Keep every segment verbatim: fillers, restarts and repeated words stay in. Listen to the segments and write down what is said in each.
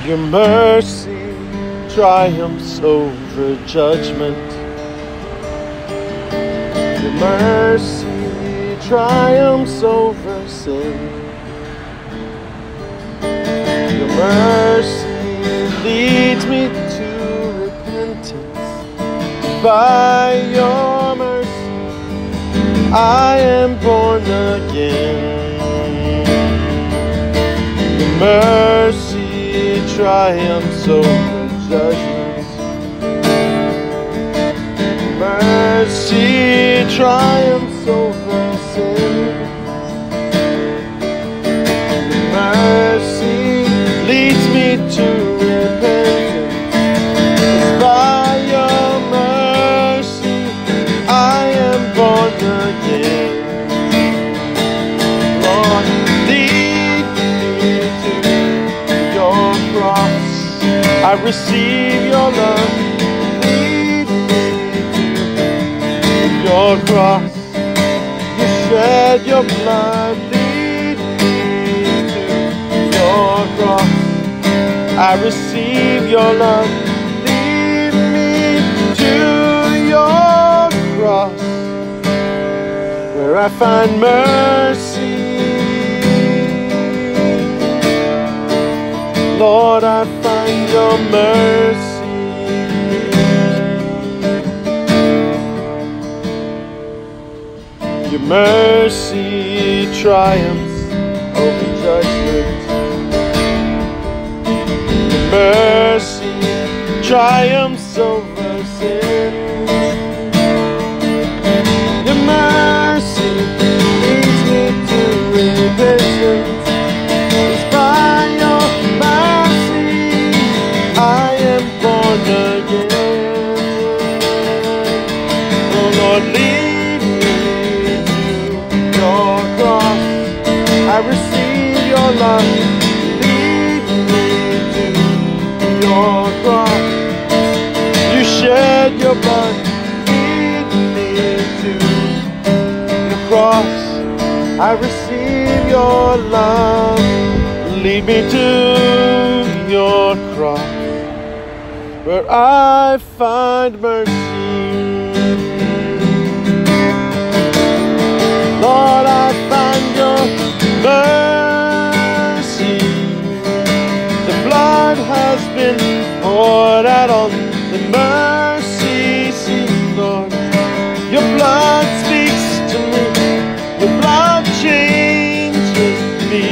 Your mercy triumphs over judgment. Your mercy triumphs over sin. Your mercy leads me to repentance. By your mercy I am born again. Your mercy triumphs over judgment. Mercy triumphs over sin. Mercy leads me to repentance. It's by your mercy I am born again. Lord, lead me to your cross. I receive your love. Lead me to your cross. You shed your blood. Lead me to your cross. I receive your love. Lead me to your cross, where I find mercy. Lord, I find your mercy. Your mercy triumphs over judgment. Your mercy triumphs over sin. Your mercy leads me to repentance. It's by your mercy I am born again. Oh Lord, lead me to your cross. I receive your love. Lead me to your cross. You shed your blood. Lead me to your cross. I receive your love. Lead me to your cross, where I find mercy. Lord, I find your mercy. The blood has been poured out on the mercy seat, Lord. Your blood speaks to me. Your blood changes me,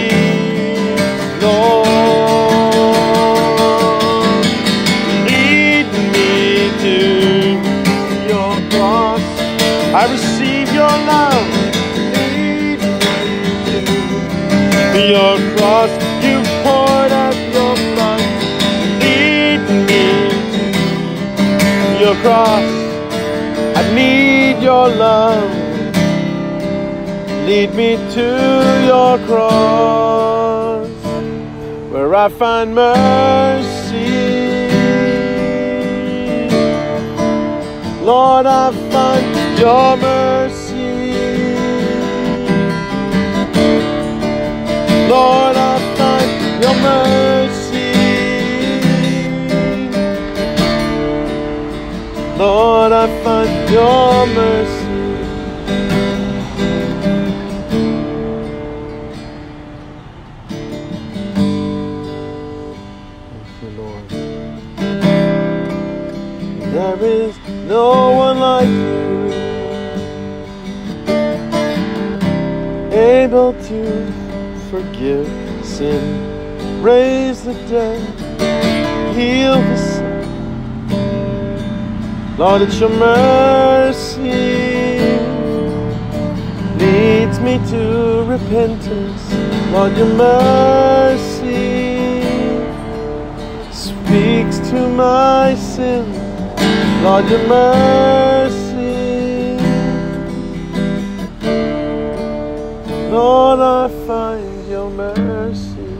Lord. Lead me to your cross. I receive your love. Lead me to your cross. You poured out your blood. Lead me to your cross. I need your love. Lead me to your cross, where I find mercy. Lord, I find your mercy. Lord, I find your mercy. Lord, I find your mercy. There is no one like you, able to forgive sin, raise the dead, heal the sick. Lord, it's your mercy leads me to repentance. Lord, your mercy speaks to my sin. Lord, your mercy, Lord, I find your mercy.